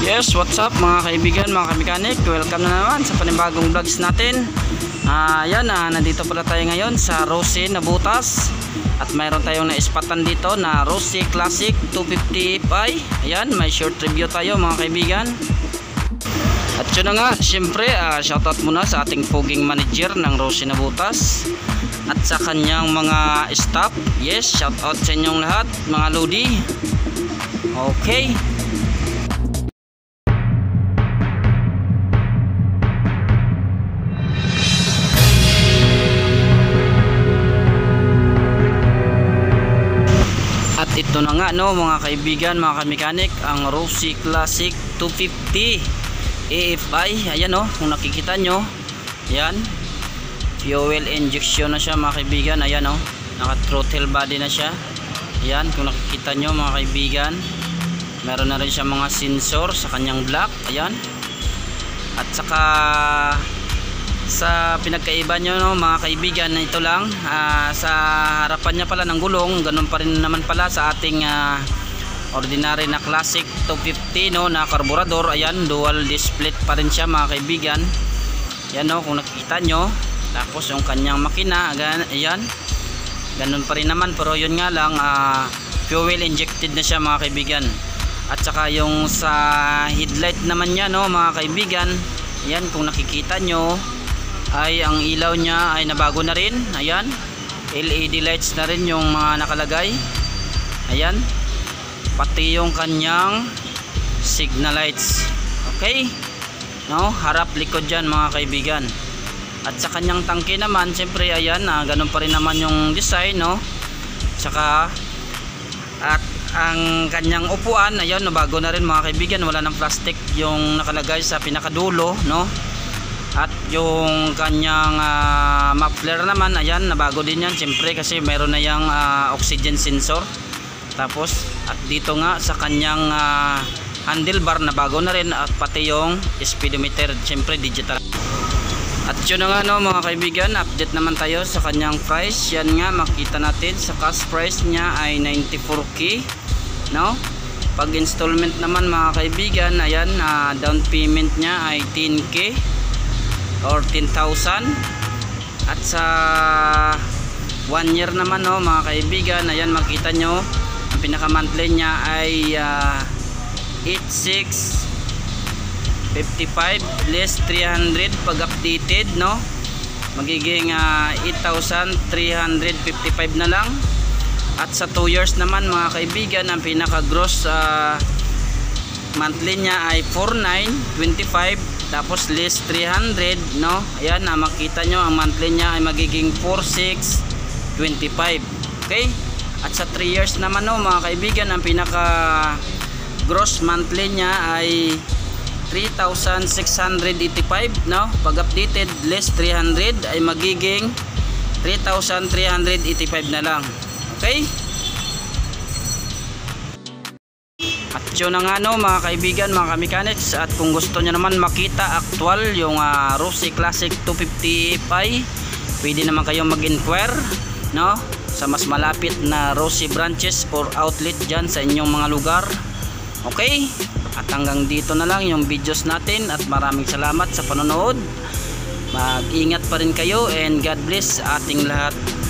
Yes, what's up mga kaibigan, mga kamekanik. Welcome na naman sa panibagong vlogs natin. Nandito pala tayo ngayon sa Rossi na butas. At mayroon tayong naispatan dito na Rossi Classic 250 Pi. Ayan, may short review tayo mga kaibigan. At yun na nga, syempre shoutout muna sa ating poging manager ng Rossi na butas at sa kanyang mga staff. Yes, shoutout sa inyong lahat mga lodi. Okay. At ito na nga mga kaibigan, mga kamekanik, ang Rossi Classic 250 AFI. Ayan kung nakikita nyo, ayan, fuel injection na siya mga kaibigan. Ayan naka throttle body na siya. Ayan, kung nakikita nyo mga kaibigan, meron na rin siya mga sensor sa kanyang block. Ayan, at saka sa pinagkaiba nyo mga kaibigan, ito lang sa harapan niya pala ng gulong, ganun pa rin naman pala sa ating ordinary na Classic 250 na karburador. Ayan, dual display pa rin siya mga kaibigan. Yan kung nakikita nyo. Tapos yung kanyang makina, ayan, ganun pa rin naman, pero yun nga lang fuel injected na siya mga kaibigan. At saka yung sa headlight naman niya mga kaibigan, ayan, kung nakikita nyo ay ang ilaw niya ay nabago na rin. Ayan, LED lights na rin yung mga nakalagay. Ayan, pati yung kanyang signal lights. Okay, harap likod dyan mga kaibigan. At sa kanyang tangke naman, siyempre ayan, ganun pa rin naman yung design Saka at ang kanyang upuan, ayan, nabago na rin mga kaibigan. Wala ng plastic yung nakalagay sa pinakadulo At yung kanyang muffler naman, ayan, nabago din yan siyempre kasi meron na yung oxygen sensor. Tapos at dito nga sa kanyang handlebar, nabago na rin, at pati yung speedometer siyempre digital. At yun na nga mga kaibigan, update naman tayo sa kanyang price. Yan nga, makita natin sa cash price niya ay 94k. Pag installment naman mga kaibigan, ayan, down payment niya ay 10k or 10,000. At sa 1 year naman mga kaibigan, ayan, makita nyo ang pinaka monthly niya ay 8655 less 300 pag updated magiging 8,355 na lang. At sa 2 years naman mga kaibigan, ang pinaka gross monthly niya ay 4,925 tapos less 300 ayan, makita nyo ang monthly niya ay magiging 4,625. Okay, at sa 3 years naman mga kaibigan, ang pinaka gross monthly niya ay 3,685 pag updated less 300 ay magiging 3,385 na lang. Okay, at yun na nga mga kaibigan, mga kamekanics. At kung gusto nyo naman makita actual yung Rossi Classic 250 Pi, pwede naman kayong mag-inquire sa mas malapit na Rossi branches or outlet dyan sa inyong mga lugar. Okay, at hanggang dito na lang yung videos natin, at maraming salamat sa panonood. Mag-ingat pa rin kayo and God bless sa ating lahat.